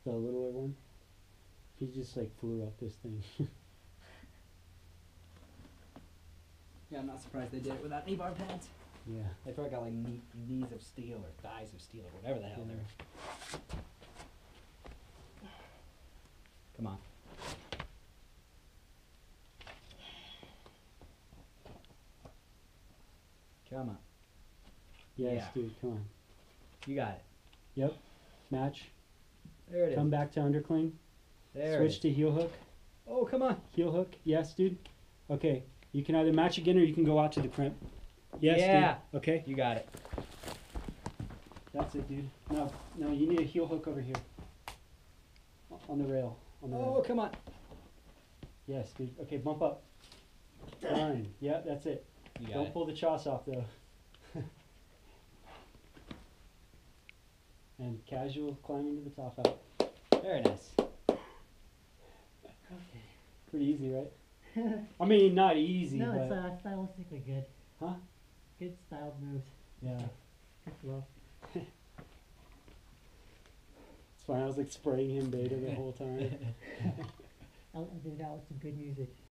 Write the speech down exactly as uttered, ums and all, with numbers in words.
the littler one. He just like flew up this thing. Yeah, I'm not surprised they did it without knee bar pads. Yeah. They probably got like knee, knees of steel or thighs of steel or whatever the hell Yeah. they're. Come on. Come on. Yes, Yeah. dude, come on. You got it. Yep. Match. There it is. Come back to undercling. There Switch it to is. heel hook. Oh, come on. Heel hook. Yes, dude. Okay. You can either match again or you can go out to the crimp. Yes, Yeah. dude. Okay. You got it. That's it, dude. No, no, you need a heel hook over here. O- On the rail. On the Oh, rail. come on. Yes, dude. Okay, bump up. Fine. Yeah, that's it. You got Don't it. pull the choss off though. And casual climbing to the top out. Very nice. Pretty easy, right? I mean, not easy, No, but it's uh, stylistically good. huh? Good styled moves. Yeah. Good flow. It's fine. I was like spraying him beta the whole time. I'll, I'll do that with some good music.